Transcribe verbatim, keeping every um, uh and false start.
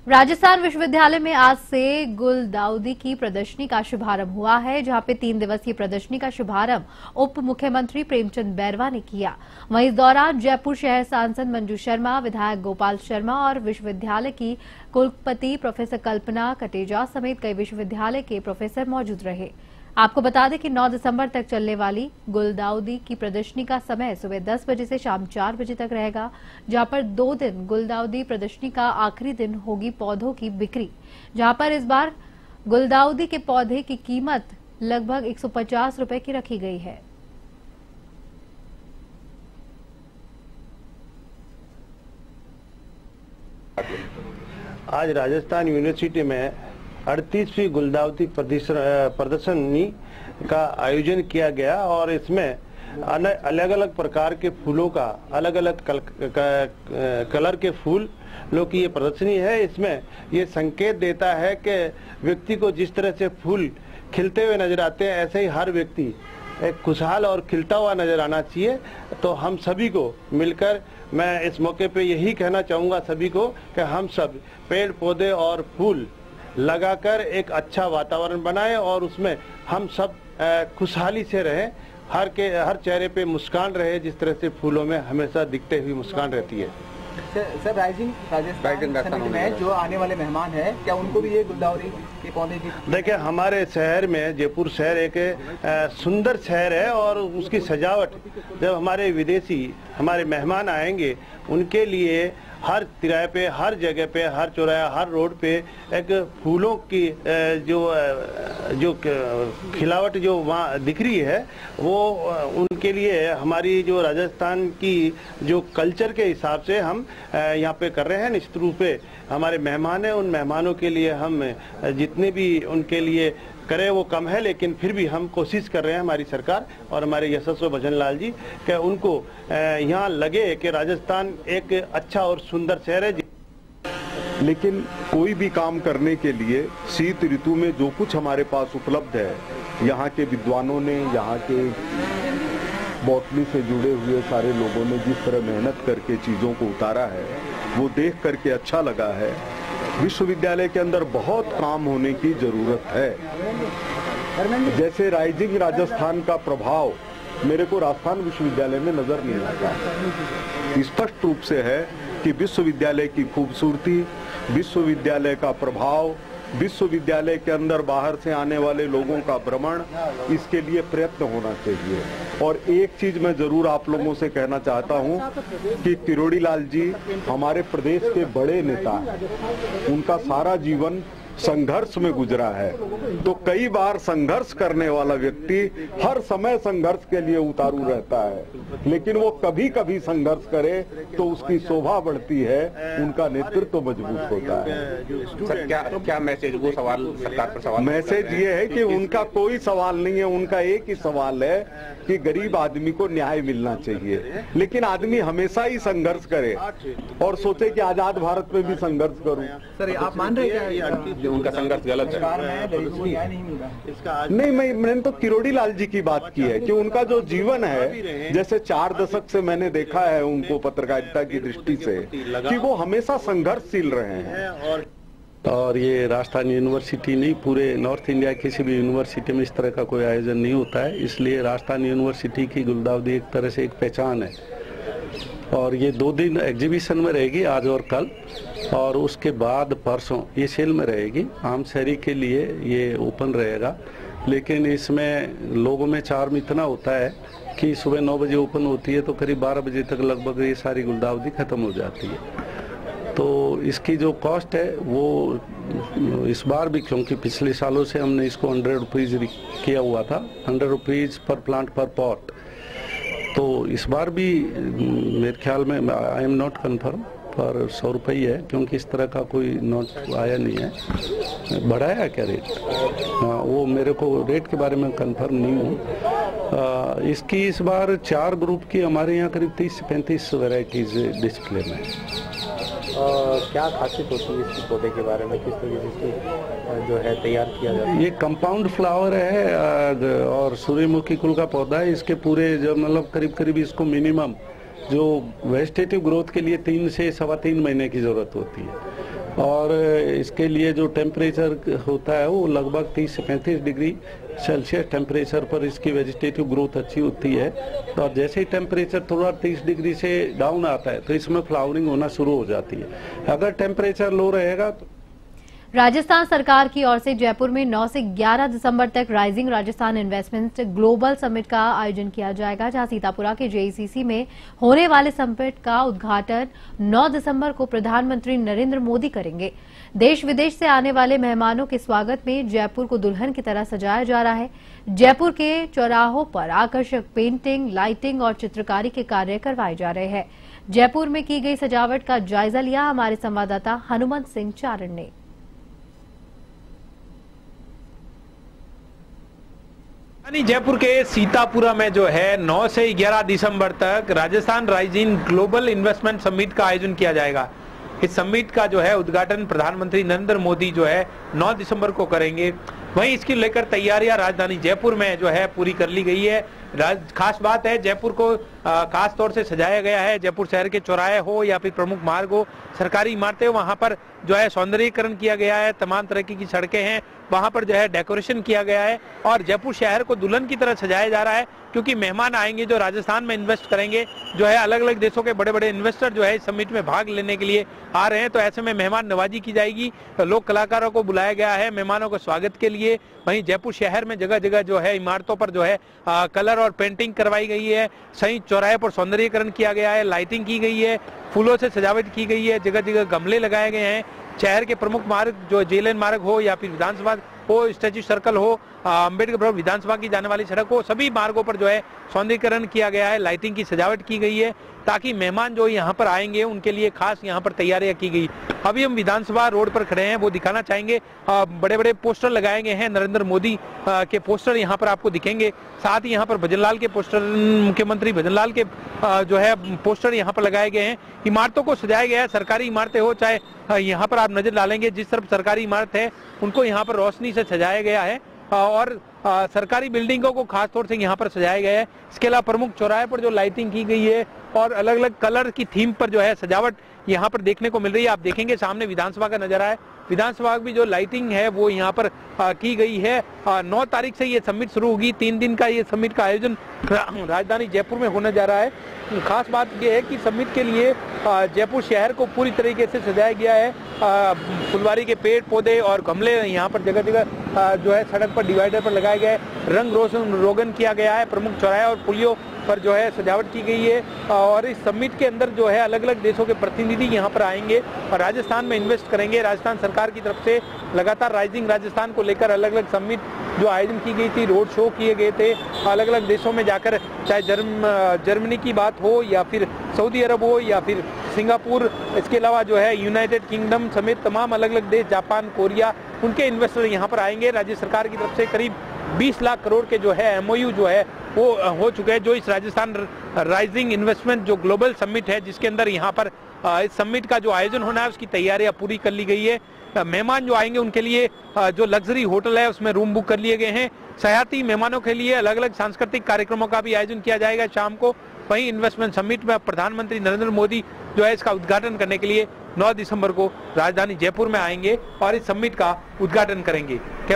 राजस्थान विश्वविद्यालय में आज से गुलदाउदी की प्रदर्शनी का शुभारंभ हुआ है, जहां पे तीन दिवसीय प्रदर्शनी का शुभारंभ उप मुख्यमंत्री प्रेमचंद बैरवा ने किया। वहीं इस दौरान जयपुर शहर सांसद मंजू शर्मा, विधायक गोपाल शर्मा और विश्वविद्यालय की कुलपति प्रोफेसर कल्पना कटेजा समेत कई विश्वविद्यालय के प्रोफेसर मौजूद रहे। आपको बता दें कि नौ दिसंबर तक चलने वाली गुलदाउदी की प्रदर्शनी का समय सुबह दस बजे से शाम चार बजे तक रहेगा, जहां पर दो दिन गुलदाउदी प्रदर्शनी का आखिरी दिन होगी पौधों की बिक्री, जहां पर इस बार गुलदाउदी के पौधे की कीमत लगभग एक सौ पचास रुपए की रखी गई है। आज राजस्थान यूनिवर्सिटी में अड़तीसवीं गुलदाउदी प्रदर्शनी का आयोजन किया गया और इसमें अलग अलग प्रकार के फूलों का अलग अलग कल, कलर के फूल लोग की ये प्रदर्शनी है। इसमें ये संकेत देता है कि व्यक्ति को जिस तरह से फूल खिलते हुए नजर आते हैं, ऐसे ही हर व्यक्ति एक खुशहाल और खिलता हुआ नजर आना चाहिए। तो हम सभी को मिलकर मैं इस मौके पे यही कहना चाहूँगा सभी को कि हम सब पेड़ पौधे और फूल लगाकर एक अच्छा वातावरण बनाएं और उसमें हम सब खुशहाली से रहें, हर के हर चेहरे पे मुस्कान रहे, जिस तरह से फूलों में हमेशा दिखते हुई मुस्कान रहती है। सर, राइजिंग राजस्थान में जो आने वाले मेहमान हैं, क्या उनको भी ये गुलदाउदी के पौधे की? देखिए, हमारे शहर में जयपुर शहर एक आ, सुंदर शहर है और उसकी सजावट जब हमारे विदेशी हमारे मेहमान आएंगे उनके लिए हर तिराहे पे, हर जगह पे, हर चौराहे, हर रोड पे एक फूलों की जो जो खिलावट जो वहाँ दिख रही है, वो उनके लिए हमारी जो राजस्थान की जो कल्चर के हिसाब से हम यहाँ पे कर रहे हैं। निश्चित रूप से हमारे मेहमान हैं, उन मेहमानों के लिए हम जितने भी उनके लिए करें वो कम है, लेकिन फिर भी हम कोशिश कर रहे हैं, हमारी सरकार और हमारे यशस्वी भजन लाल जी, कि उनको यहाँ लगे कि राजस्थान एक अच्छा और सुंदर शहर है। लेकिन कोई भी काम करने के लिए शीत ऋतु में जो कुछ हमारे पास उपलब्ध है, यहाँ के विद्वानों ने, यहाँ के बॉटनी से जुड़े हुए सारे लोगों ने जिस तरह मेहनत करके चीज़ों को उतारा है, वो देख करके अच्छा लगा है। विश्वविद्यालय के अंदर बहुत काम होने की जरूरत है। जैसे राइजिंग राजस्थान का प्रभाव मेरे को राजस्थान विश्वविद्यालय में नजर नहीं आता। स्पष्ट रूप से है कि विश्वविद्यालय की खूबसूरती, विश्वविद्यालय का प्रभाव, विश्वविद्यालय के अंदर बाहर से आने वाले लोगों का भ्रमण, इसके लिए प्रयत्न होना चाहिए। और एक चीज मैं जरूर आप लोगों से कहना चाहता हूं कि किरोड़ी लाल जी हमारे प्रदेश के बड़े नेता हैं, उनका सारा जीवन संघर्ष में गुजरा है। तो कई बार संघर्ष करने वाला व्यक्ति हर समय संघर्ष के लिए उतारू रहता है, लेकिन वो कभी कभी संघर्ष करे तो उसकी शोभा बढ़ती है, उनका नेतृत्व मजबूत होता है। सर, क्या क्या मैसेज, वो सवाल सरकार पर सवाल? मैसेज ये है कि उनका कोई सवाल नहीं है, उनका एक ही सवाल है कि गरीब आदमी को न्याय मिलना चाहिए। लेकिन आदमी हमेशा ही संघर्ष करे और सोचे कि आजाद भारत में भी संघर्ष करूं। सर, आप मान रहे हैं उनका संघर्ष गलत है? नहीं, मैं मैंने तो किरोड़ी लाल जी की बात की है कि उनका जो जीवन है, जैसे चार दशक से मैंने देखा है उनको पत्रकारिता की दृष्टि से, कि वो हमेशा संघर्षशील रहे हैं। और ये राजस्थान यूनिवर्सिटी नहीं, पूरे नॉर्थ इंडिया किसी भी यूनिवर्सिटी में इस तरह का कोई आयोजन नहीं होता है, इसलिए राजस्थान यूनिवर्सिटी की गुलदाउदी एक तरह से एक पहचान है। और ये दो दिन एग्जीबिशन में रहेगी, आज और कल, और उसके बाद परसों ये सेल में रहेगी। आम शहरी के लिए ये ओपन रहेगा, लेकिन इसमें लोगों में चार्म इतना होता है कि सुबह नौ बजे ओपन होती है तो करीब बारह बजे तक लगभग ये सारी गुलदाउदी खत्म हो जाती है। तो इसकी जो कॉस्ट है वो इस बार भी, क्योंकि पिछले सालों से हमने इसको हंड्रेड रुपीज़ किया हुआ था, hundred rupees per plant per pot, तो इस बार भी मेरे ख्याल में, आई एम नॉट कन्फर्म, पर सौ रुपये ही है, क्योंकि इस तरह का कोई नोट आया नहीं है। बढ़ाया क्या रेट? हाँ, वो मेरे को रेट के बारे में कंफर्म नहीं हूँ। इसकी इस बार चार ग्रुप की हमारे यहाँ करीब तीस से पैंतीस वैरायटीज डिस्प्ले में। क्या खासियत होती है इसकी पौधे के बारे में, किस तरीके से जो है तैयार किया जाता है? ये कंपाउंड फ्लावर है और सूर्यमुखी कुल का पौधा है। इसके पूरे जो मतलब करीब करीब इसको मिनिमम जो वेजिटेटिव ग्रोथ के लिए तीन से सवा तीन महीने की जरूरत होती है। और इसके लिए जो टेम्परेचर होता है वो लगभग तीस से पैंतीस डिग्री सेल्सियस टेम्परेचर पर इसकी वेजिटेटिव ग्रोथ अच्छी होती है। और जैसे ही टेम्परेचर थोड़ा तीस डिग्री से डाउन आता है तो इसमें फ्लावरिंग होना शुरू हो जाती है। अगर टेम्परेचर लो रहेगा तो राजस्थान सरकार की ओर से जयपुर में नौ से ग्यारह दिसंबर तक rising Rajasthan investment global summit का आयोजन किया जाएगा, जहां सीतापुरा के जेईसीसी में होने वाले समिट का उद्घाटन नौ दिसंबर को प्रधानमंत्री नरेंद्र मोदी करेंगे। देश विदेश से आने वाले मेहमानों के स्वागत में जयपुर को दुल्हन की तरह सजाया जा रहा है। जयपुर के चौराहों पर आकर्षक पेंटिंग, लाइटिंग और चित्रकारी के कार्य करवाए जा रहे हैं। जयपुर में की गई सजावट का जायजा लिया हमारे संवाददाता हनुमंत सिंह चारण ने। जयपुर के सीतापुरा में जो है नौ से ग्यारह दिसंबर तक Rajasthan rising global investment summit का आयोजन किया जाएगा। इस समिट का जो है उद्घाटन प्रधानमंत्री नरेंद्र मोदी जो है नौ दिसंबर को करेंगे। वहीं इसकी लेकर तैयारियां राजधानी जयपुर में जो है पूरी कर ली गई है। खास बात है, जयपुर को आ, खास तौर से सजाया गया है। जयपुर शहर के चौराहे हो या फिर प्रमुख मार्ग हो, सरकारी इमारतें, वहां पर जो है सौंदर्यीकरण किया गया है। तमाम तरह की सड़कें हैं, वहां पर जो है डेकोरेशन किया गया है और जयपुर शहर को दुल्हन की तरह सजाया जा रहा है, क्योंकि मेहमान आएंगे जो राजस्थान में इन्वेस्ट करेंगे। जो है अलग अलग देशों के बड़े बड़े इन्वेस्टर जो है इस समिट में भाग लेने के लिए आ रहे हैं, तो ऐसे में मेहमान नवाजी की जाएगी। लोक कलाकारों को बुलाया गया है मेहमानों को स्वागत के लिए। वहीं जयपुर शहर में जगह जगह जो है इमारतों पर जो है आ, कलर और पेंटिंग करवाई गई है। सही चौराहे पर सौंदर्यीकरण किया गया है, लाइटिंग की गई है, फूलों से सजावट की गई है, जगह जगह गमले लगाए गए हैं। शहर के प्रमुख मार्ग जो जेएलएन मार्ग हो या फिर विधानसभा हो, स्टैच्यू सर्कल हो, अम्बेडकर विधानसभा की जाने वाली सड़क हो, सभी मार्गों पर जो है सौंदर्यीकरण किया गया है, लाइटिंग की सजावट की गई है, ताकि मेहमान जो यहाँ पर आएंगे उनके लिए खास यहाँ पर तैयारियां की गई। अभी हम विधानसभा रोड पर खड़े हैं, वो दिखाना चाहेंगे। बड़े बड़े पोस्टर लगाए गए हैं, नरेंद्र मोदी के पोस्टर यहाँ पर आपको दिखेंगे। साथ ही यहाँ पर भजनलाल के पोस्टर, मुख्यमंत्री भजनलाल के जो है पोस्टर यहाँ पर लगाए गए हैं। इमारतों को सजाया गया है, सरकारी इमारतें हो चाहे यहाँ पर आप नजर डालेंगे जिस तरफ सरकारी इमारत है उनको यहाँ पर रोशनी से सजाया गया है और आ, सरकारी बिल्डिंगों को खास तौर से यहाँ पर सजाया गया है। इसके अलावा प्रमुख चौराहे पर जो लाइटिंग की गई है और अलग अलग कलर की थीम पर जो है सजावट यहाँ पर देखने को मिल रही है। आप देखेंगे सामने विधानसभा का नजारा है। विधानसभा की जो लाइटिंग है वो यहाँ पर आ, की गई है। नौ तारीख से ये समिट शुरू होगी। तीन दिन का ये समिट का आयोजन राजधानी जयपुर में होने जा रहा है। खास बात यह है कि समिट के लिए जयपुर शहर को पूरी तरीके से सजाया गया है। फुलवारी के पेड़ पौधे और गमले यहाँ पर जगह जगह जो है सड़क पर डिवाइडर पर लगाए गए, रंग रोशन रोगन किया गया है। प्रमुख चौराहे और पुलियों पर जो है सजावट की गई है और इस समिट के अंदर जो है अलग अलग देशों के प्रतिनिधि यहाँ पर आएंगे और राजस्थान में इन्वेस्ट करेंगे। राजस्थान सरकार की तरफ से लगातार राइजिंग राजस्थान को लेकर अलग अलग समिट जो आयोजन की गई थी, रोड शो किए गए थे अलग अलग देशों में जाकर, चाहे जर्म जर्मनी की बात हो या फिर सऊदी अरब हो या फिर सिंगापुर, इसके अलावा जो है यूनाइटेड किंगडम समेत तमाम अलग अलग देश, जापान, कोरिया, उनके इन्वेस्टर यहाँ पर आएंगे। राज्य सरकार की तरफ से करीब बीस लाख करोड़ के जो है एमओयू जो है वो हो चुके हैं, जो इस राजस्थान राइजिंग इन्वेस्टमेंट जो ग्लोबल समिट है जिसके अंदर यहाँ पर इस समिट का जो आयोजन होना है उसकी तैयारियां पूरी कर ली गई है। मेहमान जो आएंगे उनके लिए जो लग्जरी होटल है उसमें रूम बुक कर लिए गए हैं। सयाती मेहमानों के लिए अलग अलग सांस्कृतिक कार्यक्रमों का भी आयोजन किया जाएगा शाम को। वहीं इन्वेस्टमेंट समिट में प्रधानमंत्री नरेंद्र मोदी जो है इसका उद्घाटन करने के लिए नौ दिसंबर को राजधानी जयपुर में आएंगे और इस समिट का उद्घाटन करेंगे।